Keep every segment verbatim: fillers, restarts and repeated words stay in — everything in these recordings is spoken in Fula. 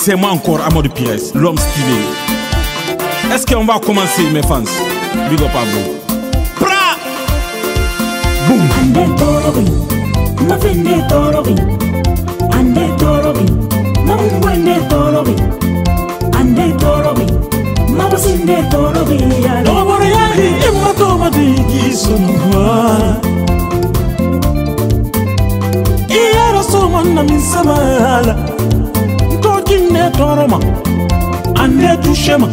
c'est moi encore, Amadou Pires, l'homme stylé. Est-ce qu'on va commencer, mes fans? Big up à vous. Pra! Boum! Ande torobi, ma fende torobi. Ande torobi, ma umwende torobi. Ande torobi, ma wasinde torobi. Lobore yahi imma toma digi sonwa. Iyara somana min samala. Tojine toroma, ande tushema.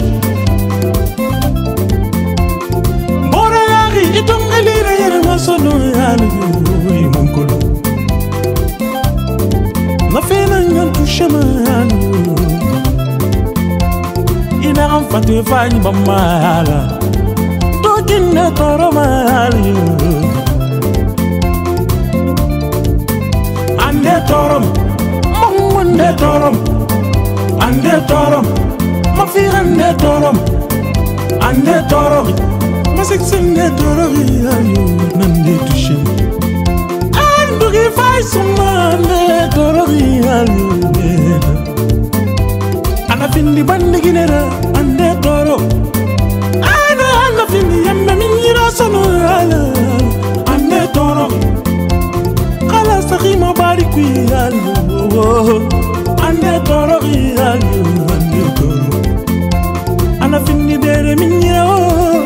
Bore yahi itongelire yere masono yalu imunkolo. Na fena ngan tushema yalu. Ina amfate fany bamala. Tojine toroma yalu. Ande torom, ande torom, ande torom, ma fille ande torom, ande torom, ma sexe ande torom, ayo nande touché. Ando qui fai suma ande torom, ayo. Ana findi bandi ginera ande torom, ana ana findi yamma minira sono ala, ande torom. Kala sakhima bari kuyalu, ande toro kuyalu, ande toro. Ana fini dere minyo.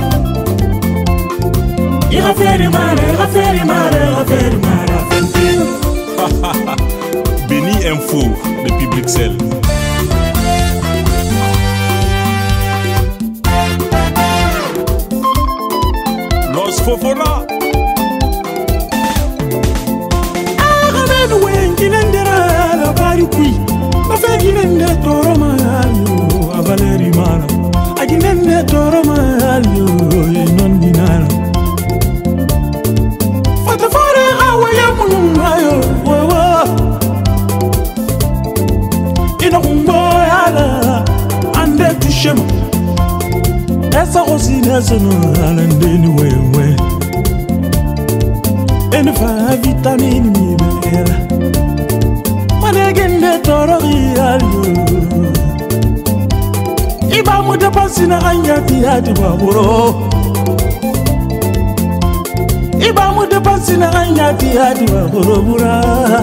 Ira feri mare, ira feri mare, ira feri mare, fenti. Béni Info depuis Bruxelles. Los Fofona. Ginendera la bari qui, ma fe ginende toro mayo, a Valeri Mara, a ginende toro mayo, e non dinara. Fate fare awa ya munumayo, wawa. Ina kumbo yala, ande tushema. Esa rosine sono alende ni wewe. Ene fa vitamini mi bera. Manegende toro rialu. Iba mu de pasina anyati ati waburo. Iba mu de pasina anyati ati waburo bura.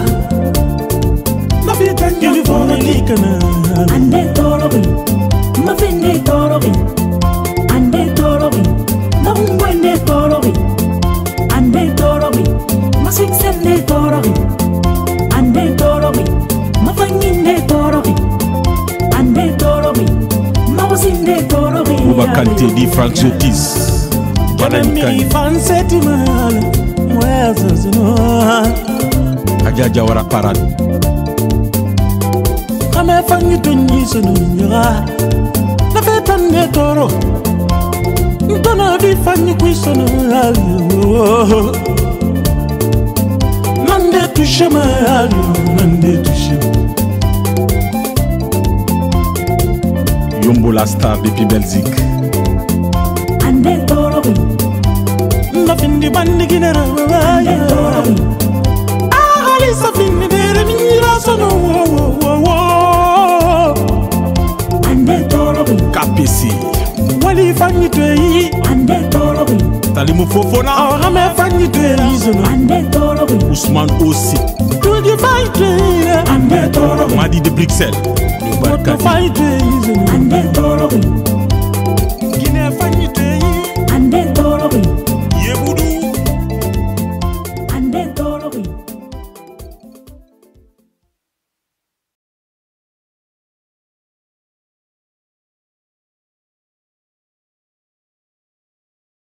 La vita ngili fona likana. Ande torobi, ma fende torobi. Ande torobi, ma umwende torobi. Ande torobi, ma sexe ande torobi. Ande torobi, ma fanginde torobi. Ande torobi, ma wasinde torobi. Uba Kanté di Frank Sotis. Banan Kani fanseti mal, mweza zino. Adja Jawara Parade. Kame fangi tunyi sunu nyira. Na fetande toro. Ntona di fangi kwisonu alu. Nande touche ma alu, nande touche. Yombo la star depuis Belgique. Ande torobi, Na findi bandi ginera ande torobi. Ah, Alisa findi dere minira sono wo wo wo. Ande torobi, K P C. Wali fangi tuyi, ande torobi. Talimu Fofona. ah me fangi tuyi sono. Ande torobi, Ousmane aussi. Tuyi fangi tuyi, ande torobi. Madi de Bruxelles. Moto fangi tuyi sono. Ande torobi,